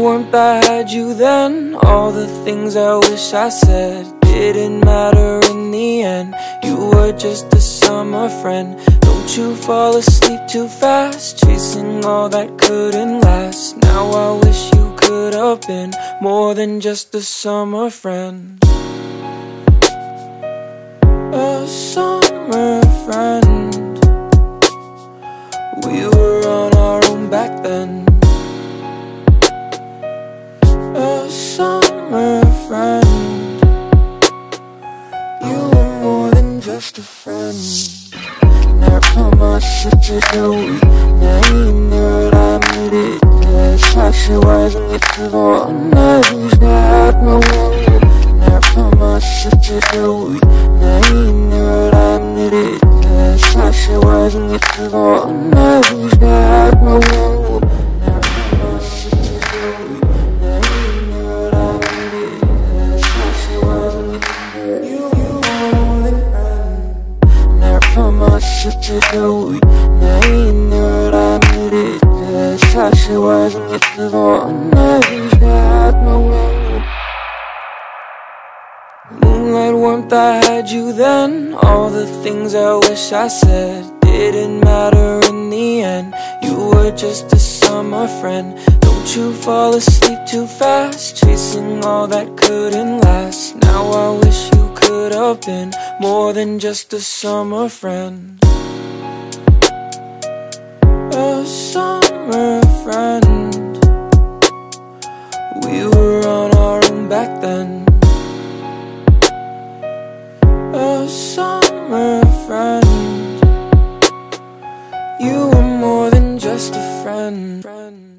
warmth I had you then. All the things I wish I said didn't matter in the end. You were just a summer friend. Don't you fall asleep too fast, chasing all that couldn't last. Now I wish you could have been more than just a summer friend. A summer friend. We were on our own back then. A summer friend. You were more than just a friend. Never much to do. Now you know what I made it. 사실 wasn't it for 나 got no one. Never much to do. Now you know what I made it. 사실 wasn't it for 나 got no one. Never much to do. Now you know what I made it. 사실 wasn't it for you more than friend. Never much to do. Now you know what I made it. 사실 wasn't it for 나 got no one. Moonlight warmth I had you then. All the things I wish I said didn't matter in the end. You were just a summer friend. Don't you fall asleep too fast, chasing all that couldn't last. Now I wish you could have been more than just a summer friend. A summer friend. We were on our own back then. A summer friend. You were more than just a friend.